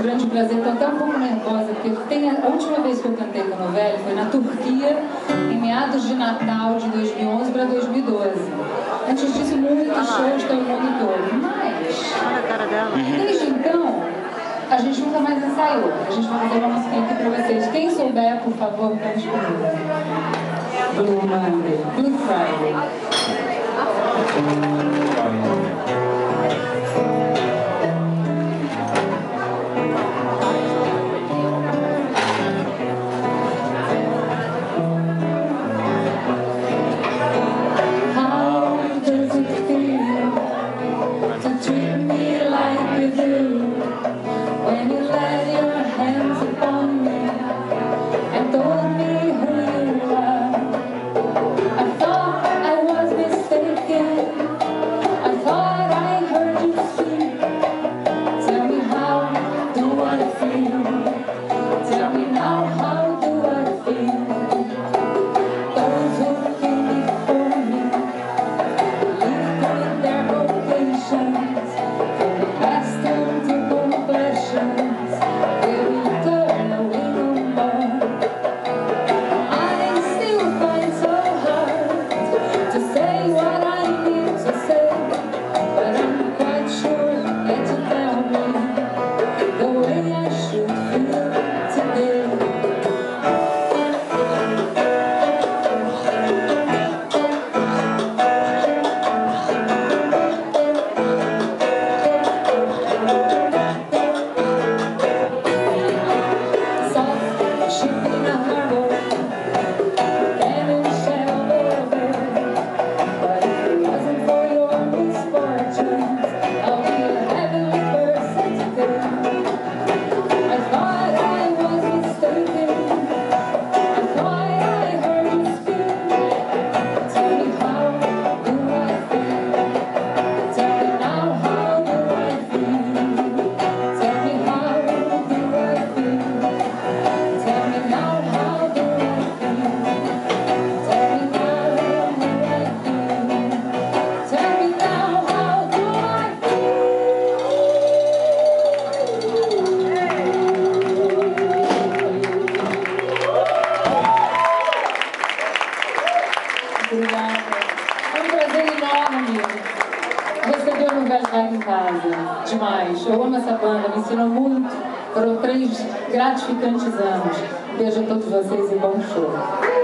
um grande prazer, estou até um pouco nervosa, porque a última vez que eu cantei com a nouvelle foi na Turquia, em meados de Natal de 2011 para 2012. Antes disso, muitos shows pelo mundo todo. Mas, olha a cara dela. Desde então, a gente nunca mais ensaiou. A gente vai fazer uma música aqui para vocês. Quem souber, por favor, cante comigo. Blue Monday, Blue Friday. Obrigada. É um prazer enorme receber a nouvelle aqui em casa. Demais. Eu amo essa banda, me ensinou muito. Foram 3 gratificantes anos. Beijo a todos vocês e bom show.